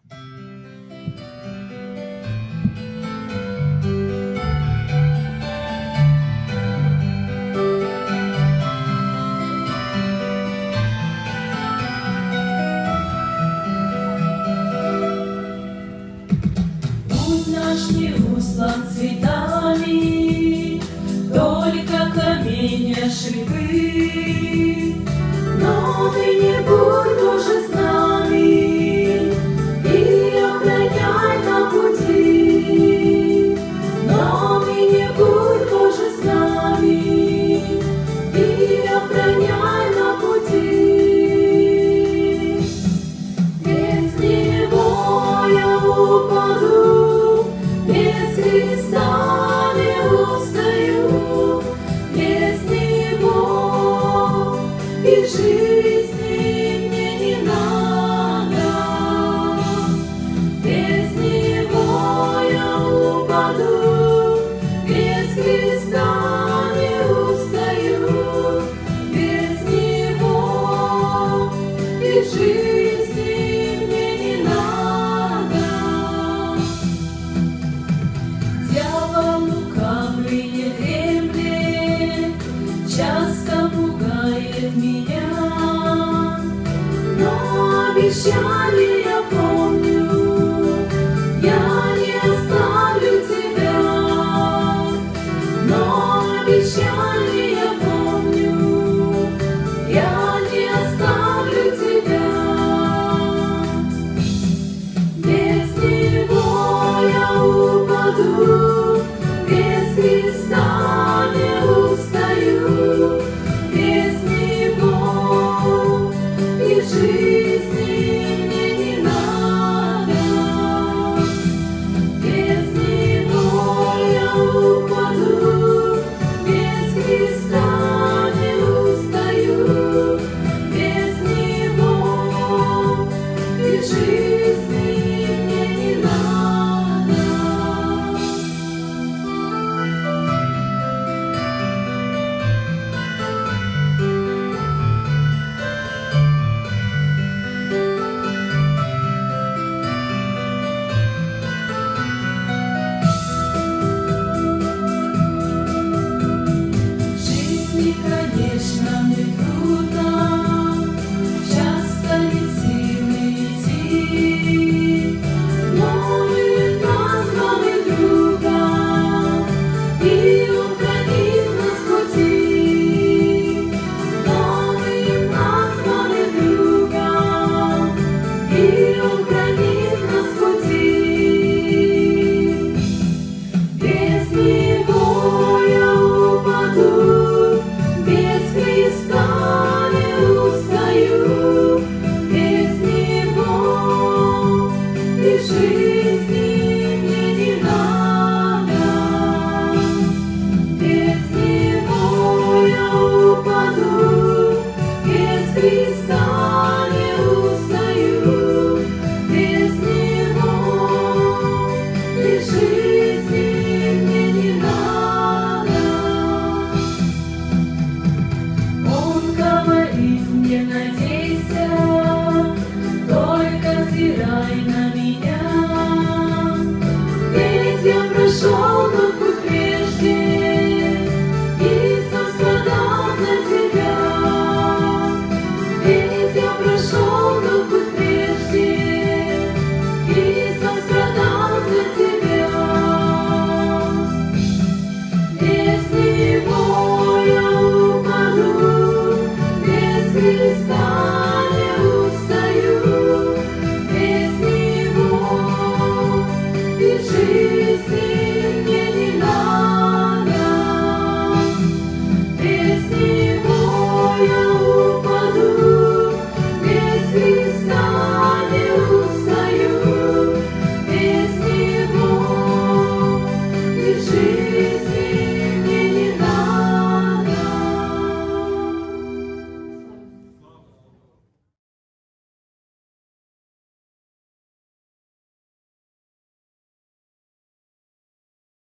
Путь наш не услан цветами, только каменья шипы. Но ты не будь, Боже, с нами и охраняй на пути. Но ты не будь, Боже, с нами и охраняй на пути. Без Него я упаду, без Христа не устаю, без Него и жизни мне не надо. Без Него я упаду, без Христа не устаю, без Него и жизни мне не надо. Дьявол лукавый не дремлет, часто пугает меня, но обещание